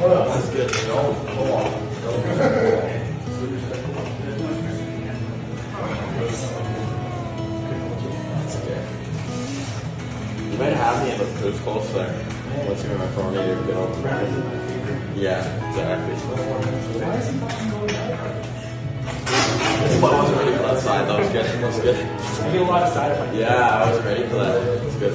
That's good. No, pull off. That's good. You might have me in the food close there. Once you're in my phone, you get over there. Yeah, exactly. This one wasn't ready for that side. That was good. That was good. I get a lot of side effects. Yeah, I wasn't ready for that. It's good.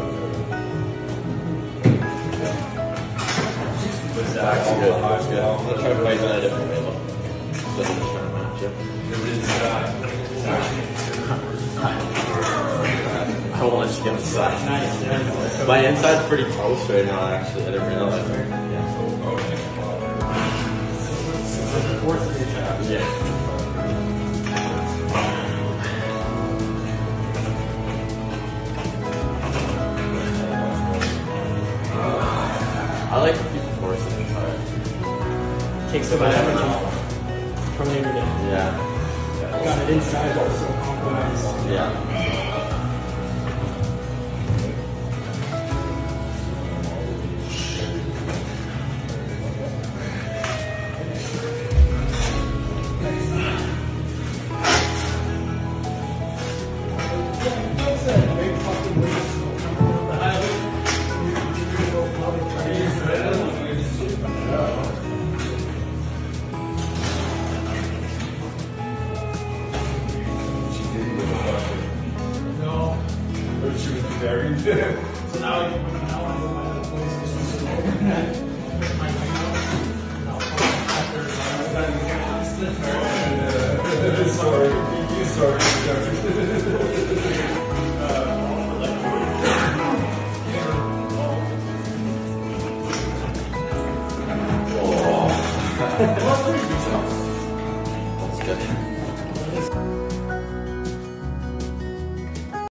Zack's good. That's good. I'm gonna try to fight that a different way though. Instead of just trying to match it. I don't want to get a side. My inside's pretty close right now, actually. I didn't realize that. Yeah. I like to keep forcing it hard. Takes some energy from the other day. Yeah. Got it inside also compromised. Yeah. So now I can put an hour in my other place. That's good.